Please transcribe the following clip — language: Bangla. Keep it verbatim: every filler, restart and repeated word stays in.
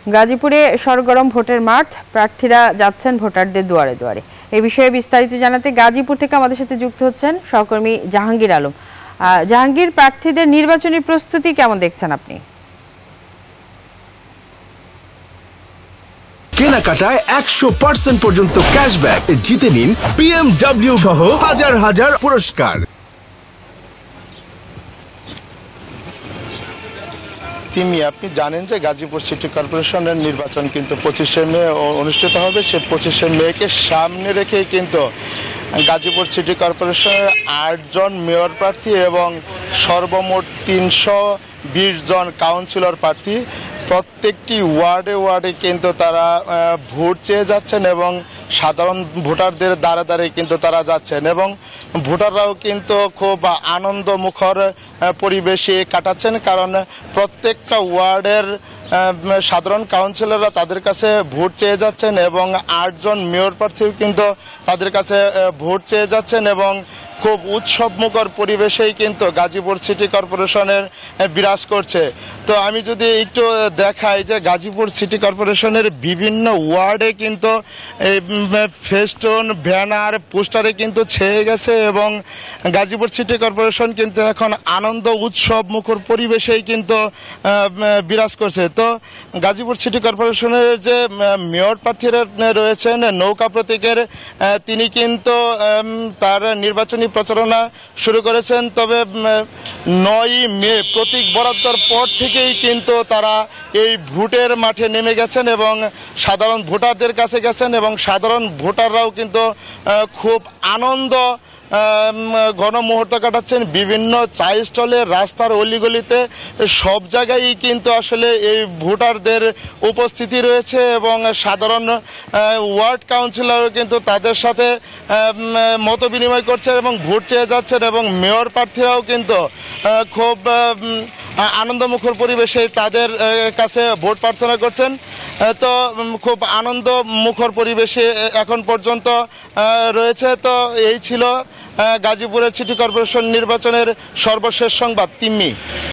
গাজীপুরে সরগরম ভোটের মাঠ, প্রার্থীরা যাচ্ছেন ভোটারদের দুয়ারে দুয়ারে। এই বিষয়ে বিস্তারিত জানাতে গাজীপুর থেকে আমাদের সাথে যুক্ত হচ্ছেন সহকর্মী জাহাঙ্গীর আলম। জাহাঙ্গীর, প্রার্থীদের নির্বাচনী প্রস্তুতি কেমন দেখছেন আপনি? কেনাকাটায় একশো পার্সেন্ট পর্যন্ত ক্যাশব্যাক, জিতে নিন বিএমডব্লিউ সহ হাজার হাজার পুরস্কার। তিনি আপনি জানেন যে গাজীপুর সিটি কর্পোরেশনের নির্বাচন কিন্তু পঁচিশে মে অনুষ্ঠিত হবে। সে পঁচিশে মেকে সামনে রেখে কিন্তু গাজীপুর সিটি কর্পোরেশনের আটজন মেয়র প্রার্থী এবং সর্বমোট তিনশো বিশ জন কাউন্সিলর প্রার্থী প্রত্যেকটি ওয়ার্ডে ওয়ার্ডে কিন্তু তারা ভোট চেয়ে যাচ্ছেন এবং সাধারণ ভোটারদের দ্বারা দ্বারে কিন্তু তারা যাচ্ছেন এবং ভোটাররাও কিন্তু খুব আনন্দমুখর পরিবেশে কাটাচ্ছেন, কারণ প্রত্যেকটা ওয়ার্ডের সাধারণ কাউন্সিলররা তাদের কাছে ভোট চেয়ে যাচ্ছেন এবং আটজন মেয়র প্রার্থীও কিন্তু তাদের কাছে ভোট চেয়ে যাচ্ছেন এবং খুব উৎসবমুখর পরিবেশেই কিন্তু গাজীপুর সিটি কর্পোরেশনের বিরাজ করছে। তো আমি যদি একটু দেখাই যে গাজীপুর সিটি কর্পোরেশনের বিভিন্ন ওয়ার্ডে কিন্তু ফেস্টুন, ব্যানার, পোস্টারে কিন্তু ছেয়ে গেছে এবং গাজীপুর সিটি কর্পোরেশন কিন্তু এখন আনন্দ উৎসব মুখর পরিবেশেই কিন্তু বিরাজ করছে। তো গাজীপুর সিটি কর্পোরেশনের যে মেয়র প্রার্থীরা রয়েছেন নৌকা প্রতীকের, তিনি কিন্তু তার নির্বাচনী প্রচারণা শুরু করেছেন। তবে নয় মে প্রতীক বরাদ্দর পর থেকেই কিন্তু তারা এই ভোটের মাঠে নেমে গেছেন এবং সাধারণ ভোটারদের কাছে গেছেন এবং সাধারণ ভোটাররাও কিন্তু খুব আনন্দ ঘন মুহূর্ত কাটাচ্ছেন। বিভিন্ন চা স্টলে, রাস্তার অলিগলিতে সব জায়গায় কিন্তু আসলে এই ভোটারদের উপস্থিতি রয়েছে এবং সাধারণ ওয়ার্ড কাউন্সিলরও কিন্তু তাদের সাথে মত বিনিময় করছেন এবং ভোট চেয়ে যাচ্ছেন এবং মেয়র প্রার্থীরাও কিন্তু খুব আনন্দমুখর পরিবেশে তাদের কাছে ভোট প্রার্থনা করছেন। তো খুব আনন্দমুখর পরিবেশে এখন পর্যন্ত রয়েছে। তো এই ছিল গাজীপুরের সিটি কর্পোরেশন নির্বাচনের সর্বশেষ সংবাদ। তিম্মি।